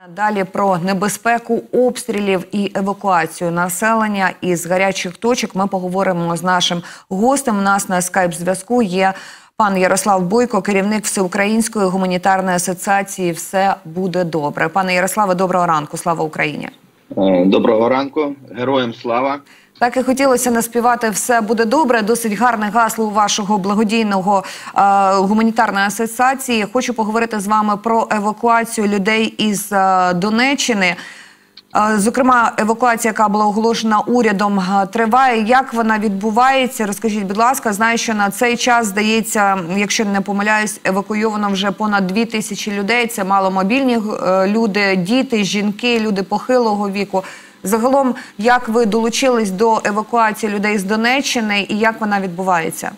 Далі про небезпеку обстрілів і евакуацію населення із гарячих точок ми поговоримо з нашим гостем. У нас на скайп-зв'язку є пан Ярослав Бойко, керівник Всеукраїнської гуманітарної асоціації «Все буде добре». Пане Ярославе, доброго ранку. Слава Україні! Доброго ранку. Героям слава! Так і хотілося наспівати «Все буде добре». Досить гарне гасло у вашого благодійного гуманітарної асоціації. Хочу поговорити з вами про евакуацію людей із Донеччини. Зокрема, евакуація, яка була оголошена урядом, триває. Як вона відбувається? Розкажіть, будь ласка. Знаю, що на цей час, здається, якщо не помиляюсь, евакуйовано вже понад 2000 людей. Це маломобільні люди, діти, жінки, люди похилого віку. Загалом, як ви долучились до евакуації людей з Донеччини і як вона відбувається?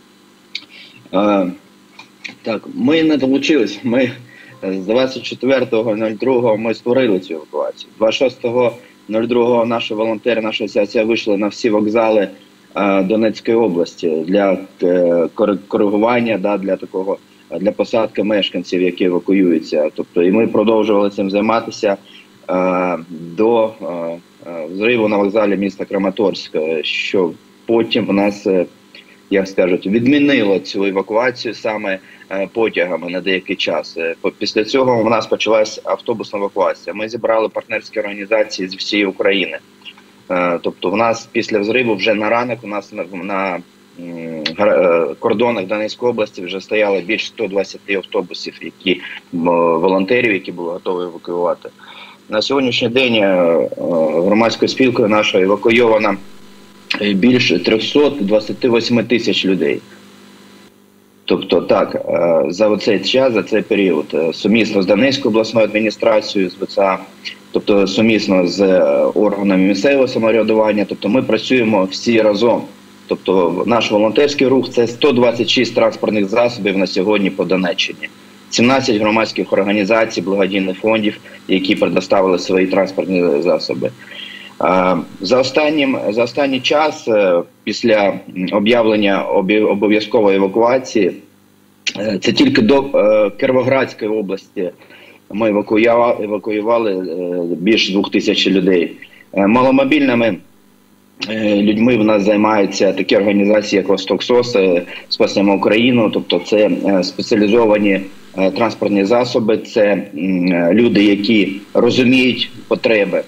Так, ми не долучились. Ми з 24.02 ми створили цю евакуацію. 26.02 наші волонтери, наша асоціація вийшли на всі вокзали Донецької області для коригування, для посадки мешканців, які евакуюються. Тобто, і ми продовжували цим займатися до взриву на вокзалі міста Краматорськ, що потім в нас, як скажуть, відмінило цю евакуацію саме потягами на деякий час. Після цього в нас почалась автобусна евакуація. Ми зібрали партнерські організації з всієї України. Тобто в нас після взриву вже на ранок у нас на кордонах Донецької області вже стояло більше 120 автобусів, волонтерів, які були готові евакуювати. На сьогоднішній день громадською спілкою нашою евакуйовано більше 328 тисяч людей. Тобто так, за цей час, за цей період, сумісно з Донецькою обласною адміністрацією, з ВЦА, тобто сумісно з органами місцевого самоврядування, тобто ми працюємо всі разом. Тобто наш волонтерський рух – це 126 транспортних засобів на сьогодні по Донеччині. 17 громадських організацій, благодійних фондів, які предоставили свої транспортні засоби. За останній час, після об'явлення обов'язкової евакуації, це тільки до Кіровоградської області ми евакуювали більше 2000 людей. Маломобільними людьми в нас займаються такі організації, як «Восток СОС», «Спасемо Україну», тобто це спеціалізовані транспортні засоби, це люди, які розуміють потреби.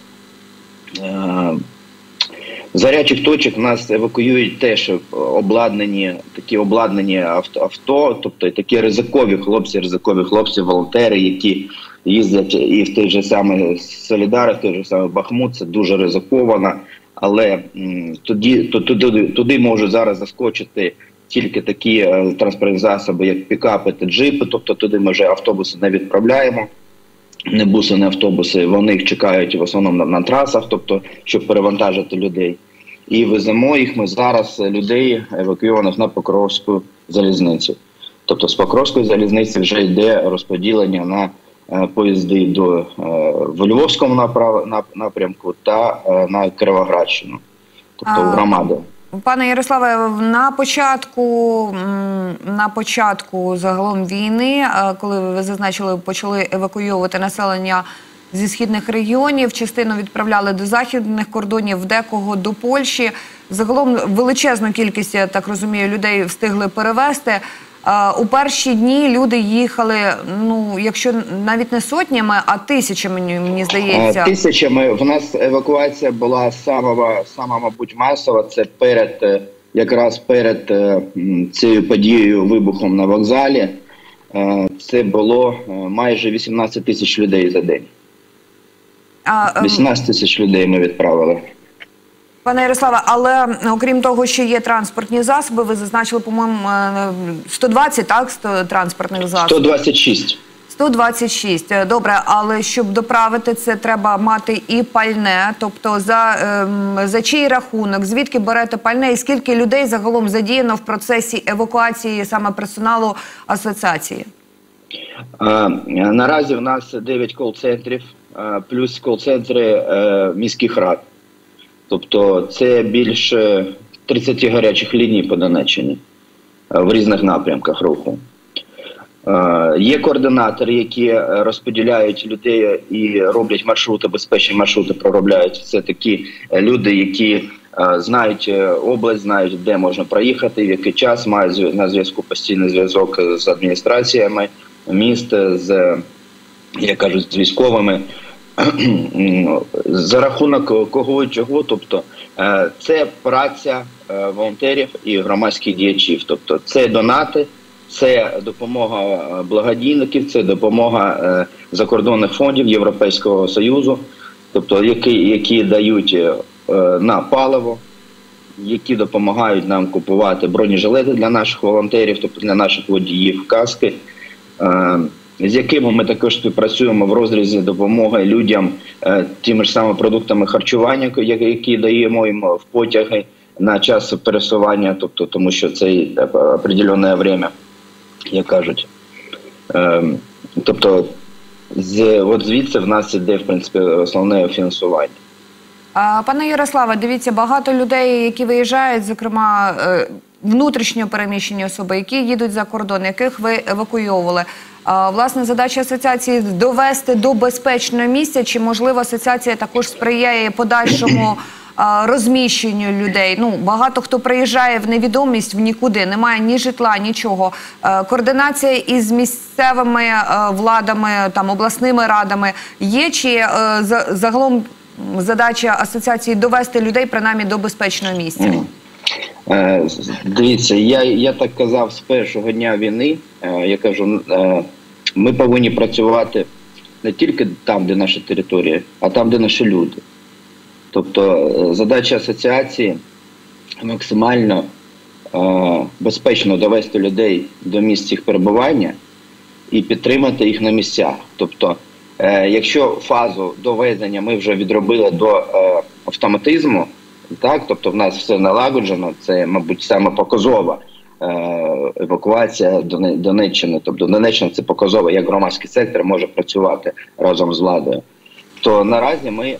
З гарячих точок нас евакуюють теж такі обладнані авто, тобто такі ризикові хлопці, волонтери, які їздять і в той же самий Солідар, в той же самий Бахмут, це дуже ризиковано, але туди можуть зараз заскочити тільки такі транспортні засоби, як пікапи та джипи, тобто туди ми вже автобуси не відправляємо. Не буси, не автобуси, вони їх чекають в основному на трасах, тобто, щоб перевантажити людей. І веземо їх ми зараз, людей, евакуйованих на Покровську залізницю. Тобто з Покровської залізниці вже йде розподілення на поїзди в Львовському напрямку та на Кіровоградщину, тобто в громади. Пане Ярославе, на початку загалом війни, коли ви зазначили, почали евакуйовувати населення зі східних регіонів, частину відправляли до західних кордонів, декого до Польщі. Загалом величезну кількість, я так розумію, людей встигли перевезти. У перші дні люди їхали, якщо навіть не сотнями, а тисячами, мені здається. Тисячами. В нас евакуація була сама, мабуть, масова. Це якраз перед цією подією, вибухом на вокзалі. Це було майже 18 тисяч людей за день. 18 тисяч людей ми відправили. Пане Ярославе, але окрім того, що є транспортні засоби, ви зазначили, по-моєму, 120, так, транспортних засобів? 126. 126. Добре, але щоб доправити це, треба мати і пальне. Тобто за чий рахунок, звідки берете пальне і скільки людей загалом задіяно в процесі евакуації саме персоналу асоціації? Наразі в нас 9 кол-центрів, плюс кол-центри міських рад. Тобто це більше 30 гарячих ліній по Донеччині в різних напрямках руху. Є координатори, які розподіляють людей і роблять маршрути, безпечні маршрути проробляють. Це такі люди, які знають область, знають, де можна проїхати, в який час, мають на зв'язку постійний зв'язок з адміністраціями міст, з, як кажуть, з військовими. За рахунок кого і чого, тобто це праця волонтерів і громадських діячів, тобто це донати, це допомога благодійників, це допомога закордонних фондів Європейського Союзу, тобто які дають на паливо, які допомагають нам купувати бронежилети для наших волонтерів, тобто для наших водіїв, каски, з якими ми також співпрацюємо в розрізі допомоги людям тими ж самими продуктами харчування, які даємо їм в потяги на час пересування, тобто тому що це определенне время, як кажуть. Тобто от звідси в нас іде, в принципі, основне фінансування. Пане Ярославе, дивіться, багато людей, які виїжджають, зокрема, внутрішньо переміщені особи, які їдуть за кордон, яких ви евакуйовували. Власне, задача асоціації – довести до безпечного місця, чи, можливо, асоціація також сприяє подальшому розміщенню людей. Ну, багато хто приїжджає в невідомість, в нікуди, немає ні житла, нічого. Координація із місцевими владами, там, обласними радами є, чи загалом задача асоціації довести людей принаймні до безпечного місця? Дивіться, я так казав з першого дня війни. Я кажу, ми повинні працювати не тільки там, де наша територія, а там, де наші люди. Тобто задача асоціації максимально безпечно довести людей до місць їх перебування і підтримати їх на місцях. Тобто, якщо фазу довезення ми вже відробили до автоматизму, так, тобто в нас все налагоджено, це, мабуть, саме показова евакуація Донеччини. Тобто Донеччина – це показово, як громадський сектор може працювати разом з владою. То наразі ми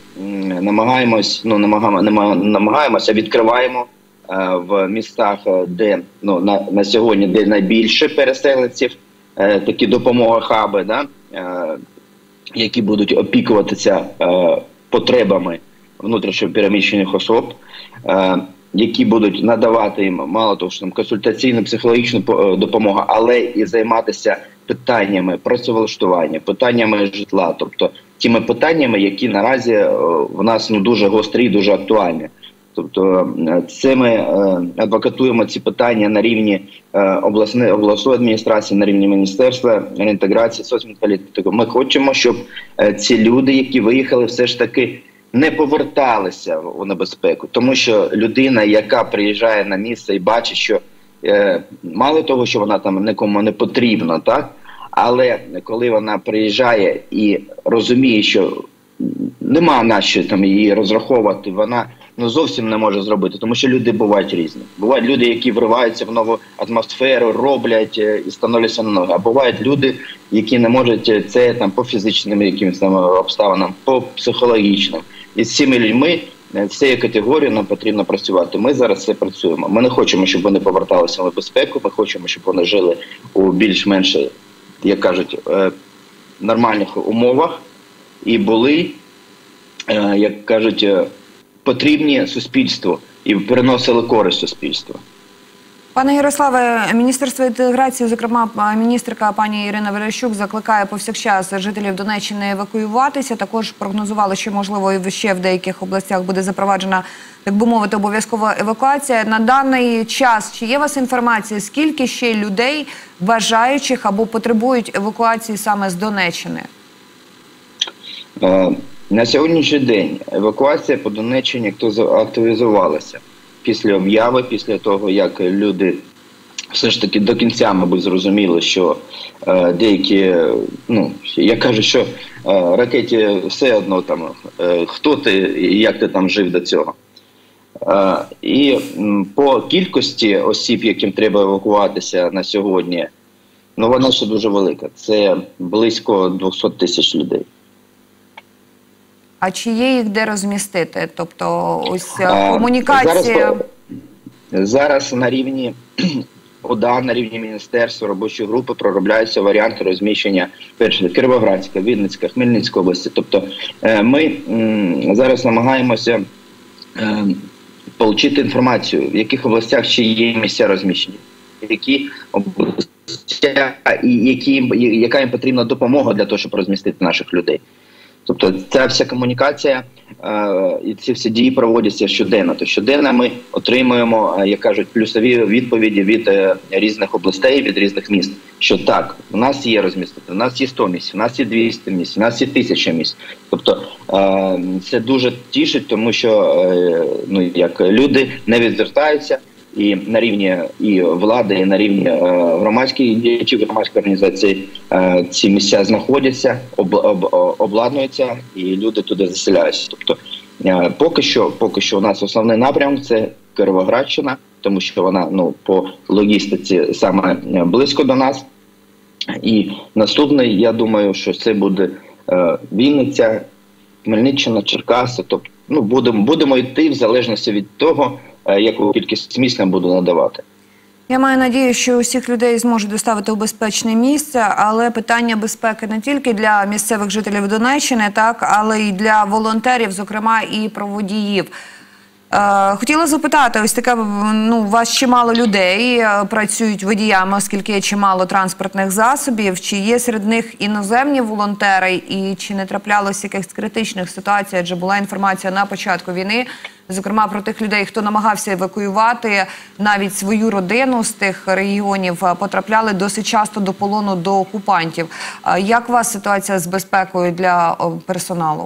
намагаємося, відкриваємо в містах, де на сьогодні де найбільше переселенців, такі допомога-хаби, да, які будуть опікуватися потребами внутрішньо переміщених особ, які будуть надавати їм, мало того, що там консультаційну, психологічну допомогу, але і займатися питаннями працевлаштування, питаннями житла, тобто тими питаннями, які наразі в нас дуже гострі, дуже актуальні. Тобто це ми адвокатуємо ці питання на рівні обласної адміністрації, на рівні Міністерства реінтеграції, соцполітики. Ми хочемо, щоб ці люди, які виїхали, все ж таки не поверталися у небезпеку. Тому що людина, яка приїжджає на місце і бачить, що мало того, що вона там нікому не потрібна, так? Але коли вона приїжджає і розуміє, що нема на що там її розраховувати, вона зовсім не може зробити, тому що люди бувають різні. Бувають люди, які вриваються в нову атмосферу, роблять і становляться на ноги. А бувають люди, які не можуть це там по фізичним якимось там обставинам, по психологічним. І з цими людьми, з цією категорією нам потрібно працювати. Ми зараз це працюємо. Ми не хочемо, щоб вони поверталися в безпеку, ми хочемо, щоб вони жили у більш-менш, як кажуть, нормальних умовах і були, як кажуть, потрібні суспільству і приносили користь суспільству. Пане Ярославе, Міністерство інтеграції, зокрема міністерка пані Ірина Верещук, закликає повсякчас жителів Донеччини евакуюватися. Також прогнозували, що, можливо, ще в деяких областях буде запроваджена, так би мовити, обов'язкова евакуація. На даний час, чи є у вас інформація, скільки ще людей, бажаючих або потребують евакуації саме з Донеччини? На сьогоднішній день евакуація по Донеччині активізувалася. Після об'яви, після того, як люди все ж таки до кінця, мабуть, зрозуміли, що деякі, я кажу, що ракеті все одно там, хто ти і як ти там жив до цього. І по кількості осіб, яким треба евакуватися на сьогодні, вона ще дуже велика. Це близько 200 тисяч людей. А чи є їх де розмістити? Тобто ось комунікація? Зараз на рівні ОДА на рівні міністерства, робочої групи проробляються варіанти розміщення перше Кіровоградська, Вінницька, Хмельницька області. Тобто ми зараз намагаємося отримати інформацію, в яких областях ще є місця розміщення, які областя і яка їм потрібна допомога для того, щоб розмістити наших людей. Тобто ця вся комунікація і ці всі дії проводяться щоденно. То щоденно ми отримуємо, як кажуть, плюсові відповіді від різних областей, від різних міст, що так, у нас є розмістити, у нас є 100 місць, у нас є 200 місць, у нас є 1000 місць. Тобто це дуже тішить, тому що люди не відвертаються, і на рівні і влади, і на рівні громадських діячів, громадської організації ці місця знаходяться, обладнуються, і люди туди заселяються. Тобто поки що у нас основний напрямок – це Кіровоградщина, тому що вона по логістиці саме близько до нас. І наступний, я думаю, що це буде Вінниця, Хмельниччина, Черкаси. Тобто будемо йти в залежності від того, яку кількість місць нам буду надавати. Я маю надію, що усіх людей зможуть доставити у безпечне місце, але питання безпеки не тільки для місцевих жителів Донеччини, але й для волонтерів, зокрема і про водіїв. Хотіла запитати, ось таке, у вас чимало людей працюють водіями, оскільки є чимало транспортних засобів. Чи є серед них іноземні волонтери і чи не траплялося якихось критичних ситуацій? Адже була інформація на початку війни, зокрема про тих людей, хто намагався евакуювати навіть свою родину з тих регіонів, потрапляли досить часто до полону до окупантів. Як у вас ситуація з безпекою для персоналу?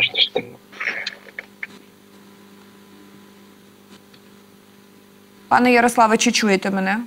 Пане Ярославе, чи чуєте мене?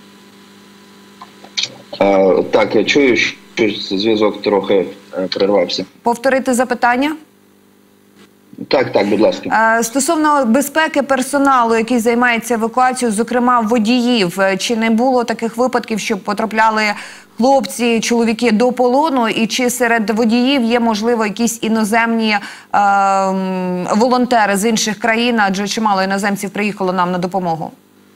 Так, я чую, що зв'язок трохи перервався. Повторити запитання? Так, будь ласка. Стосовно безпеки персоналу, який займається евакуацією, зокрема водіїв, чи не було таких випадків, щоб потрапляли хлопці, чоловіки до полону, і чи серед водіїв є, можливо, якісь іноземні волонтери з інших країн, адже чимало іноземців приїхало нам на допомогу?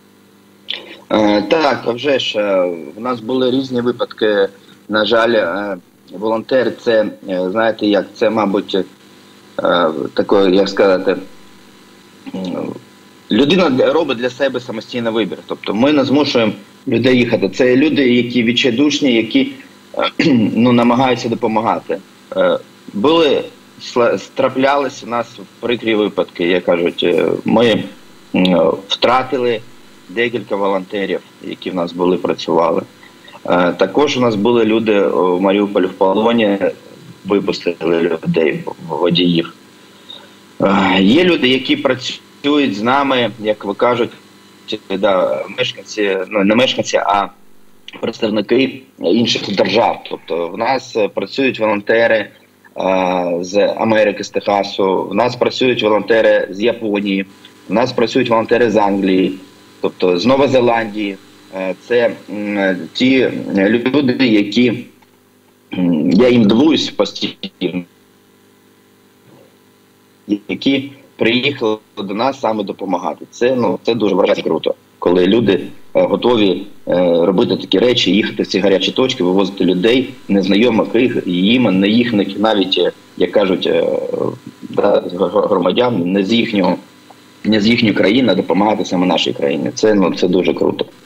Так, а вже ж, в нас були різні випадки. На жаль, волонтер – це, знаєте як, це, мабуть, такою, як сказати, людина робить для себе самостійний вибір. Тобто ми не змушуємо людей їхати. Це люди, які відчайдушні, які намагаються допомагати. Траплялися у нас прикрі випадки, як кажуть, ми втратили декілька волонтерів, які в нас працювали. Також у нас були люди в Маріуполі в полоні, випустили людей, водіїв. Є люди, які працюють з нами, як ви кажуть, мешканці, не мешканці, а представники інших держав. Тобто в нас працюють волонтери з Америки, з Техасу, в нас працюють волонтери з Японії, в нас працюють волонтери з Англії, тобто з Нової Зеландії. Це ті люди, які, я їм дивуюсь постійно, які приїхали до нас саме допомагати. Це дуже вражає круто, коли люди готові робити такі речі, їхати в ці гарячі точки, вивозити людей, незнайомих їм, не їхніх, навіть, як кажуть, громадян, не з їхньої країни, а допомагати саме нашій країні. Це дуже круто.